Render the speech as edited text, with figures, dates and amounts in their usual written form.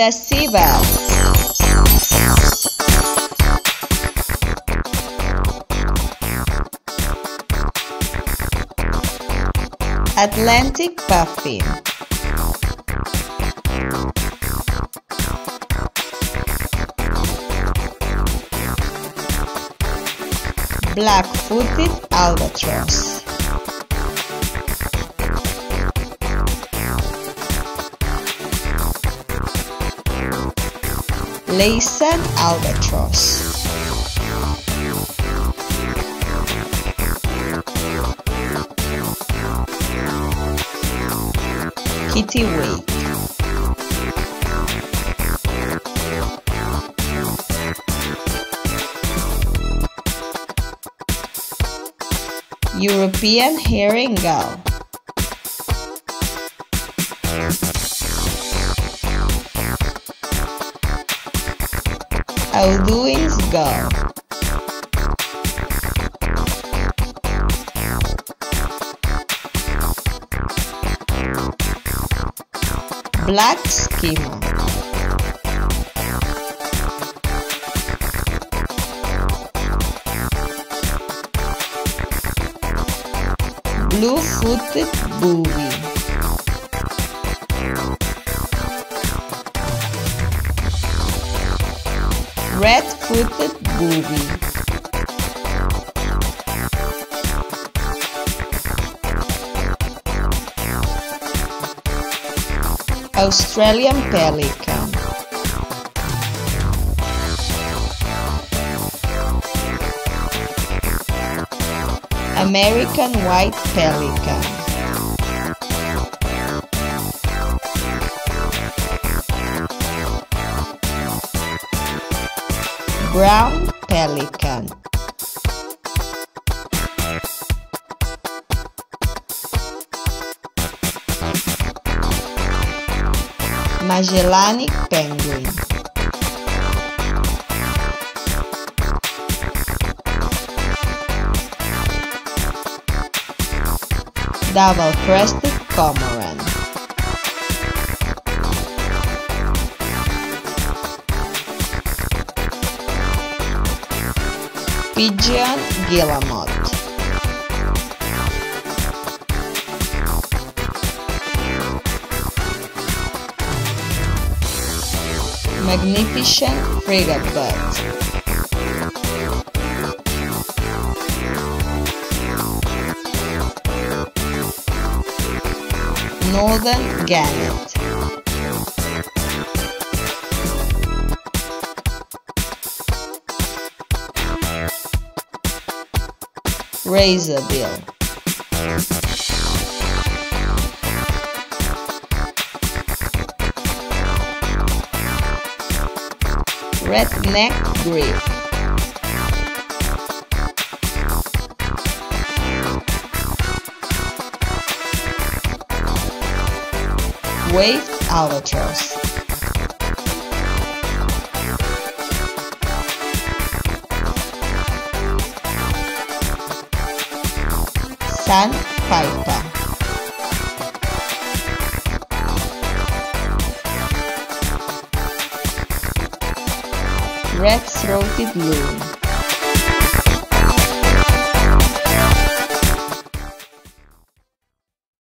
the seabirds. Atlantic puffin. Black-footed albatross. Laysan albatross. Kittiwake. European herring gull. Audouin's gull. Black skimmer. Blue-footed booby. Red-footed booby. Australian pelican. American white pelican. Brown pelican. Magellanic penguin. Double-crested cormorant. Pigeon guillemot. Magnificent frigatebird. Northern gannet. Razorbill. Red-necked grebe. Waved albatross. Sandpiper. Red-throated loon.